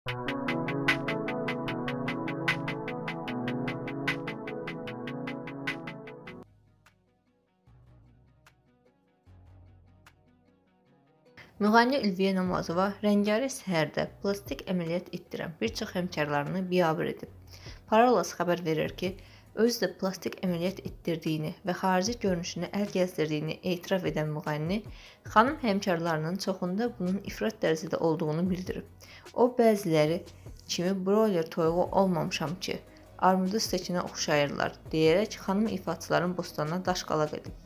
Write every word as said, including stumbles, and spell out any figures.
Müğənni Ülviyə Namazova rəngarəng səhərdə plastik əməliyyat etdirən bir çox həmkarlarını biabır edib. Parolas xəbər verir ki, özü də plastik əməliyyat etdirdiyini və xarici görünüşünə əl gəzdirdiyini etiraf edən müğənni, xanım həmkarlarının çoxunda bunun ifrat dərəcədə olduğunu bildirib. O, bəziləri kimi broiler toyuğu olmamışam ki, armudu stəkinə oxşayırlar, deyərək xanım ifaçıların bostanına daşqalaq edib.